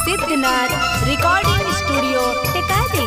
Siddhnath recording studio Tikari.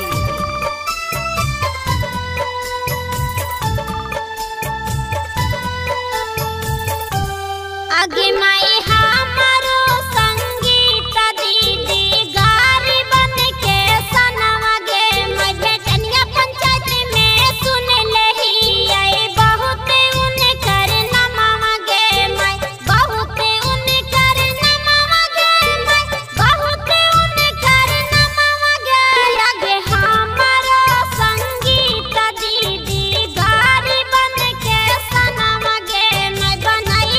आगे माई हमारो संगीत दीदी गारी बन के सनवा गे मैं भेटनिया पंचायत में सुन लही आई बहुत उनकर नमवा गे मैं बहुत उनकर नमवा गे मैं बहुत उनकर नमवा गे आगे हमारो संगीत दीदी गारी बन के सनवा गे मैं बनाई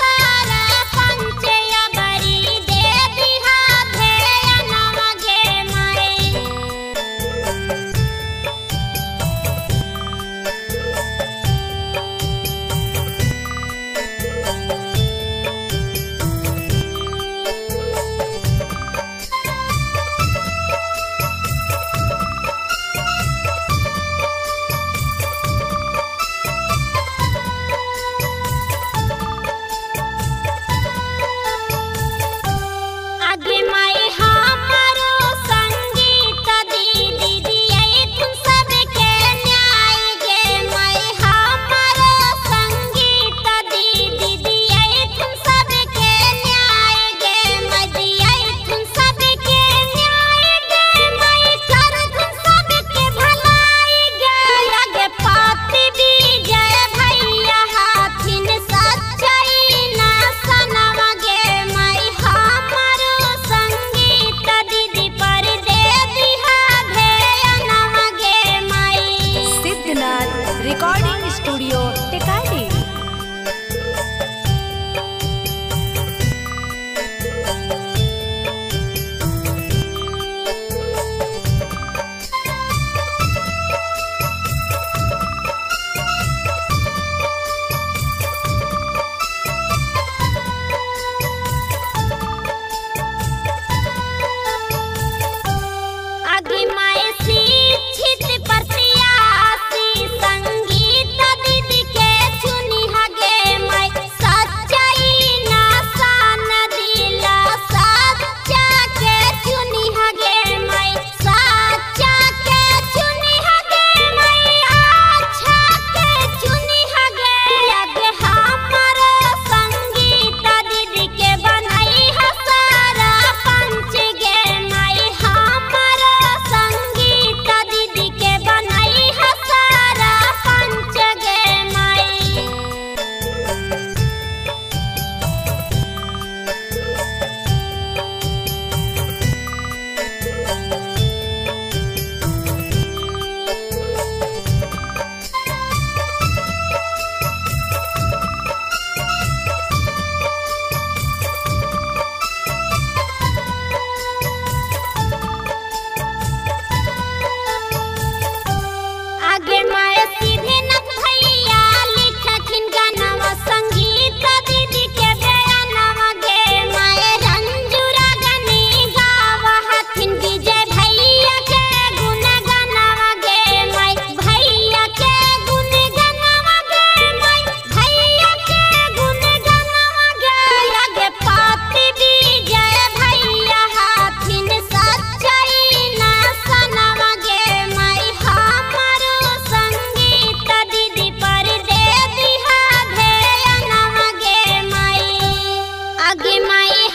रिकॉर्डिंग स्टूडियो टिकारी। आगे माई